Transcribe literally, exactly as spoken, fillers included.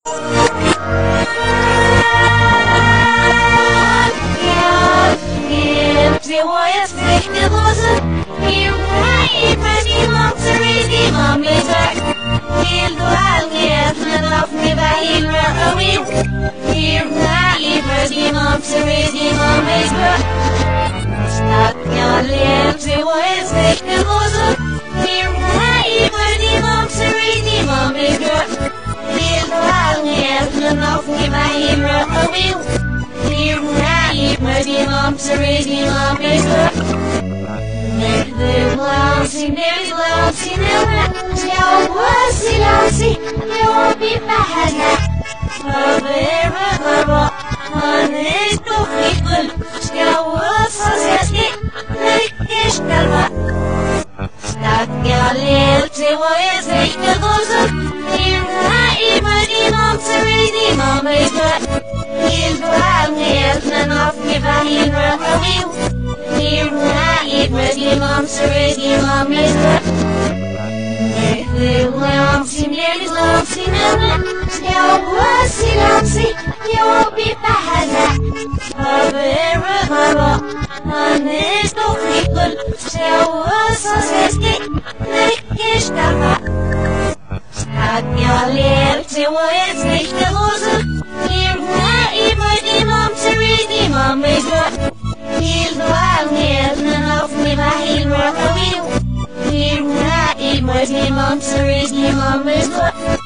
Ze was echte Hose, hier war immer die Mopse, die Mom is back. Heel du algeet, men af me bij hier away. Hier war immer die Mopse, die Mom is back. Staat ja leer, ze was echte Hose, hier war immer die Mopse, die Mom is back. Heel du algeet, men af me bij hier away. Hier war immer die Mopse, die Mom is back. Lousy, very lousy, never tell what's the lousy, you'll be bad. A very horrible, on this two people, still was a session, like this calma. Start yelling, say what is it, the goes up, here, I money, mom's a ready, mom is good. He's blind, and off me by him, a wheel. Here I ready, mom's ready, mom is good. If lousy, nearly lousy, never still was lousy, you'll be bad. A very horrible, on this no people, still was a session, like this calma. Start your lips, it was nicht the Hose. Here I ready, mom's ready, mom is good. Heel du algeet, auf me bij heel erg away. Hier waar ik met niemand, er is niemand meer.